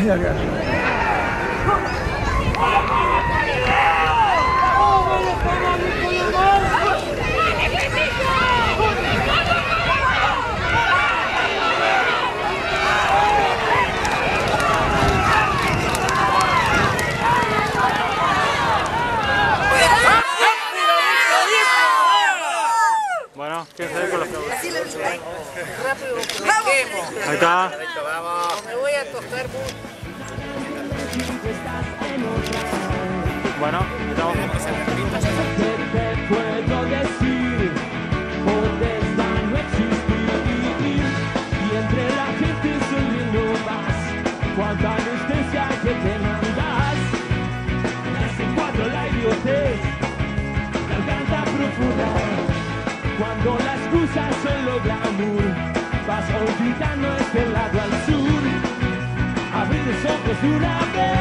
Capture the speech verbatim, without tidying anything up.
de acá. Bueno, ¿quién sabe con los cabros? Rápido, Ahí está. me voy a tostar mucho. Bueno, ahí estamos. ¿Qué te puedo decir? Potestad no existir. Y entre la gente sonriendo vas. Cuánta anestesia que te mandas. Desde cuatro la idiotez. Garganta profunda. Cuando las excusas son lo glamour, vas olvidando este lado al sur. Abrir los ojos de una vez.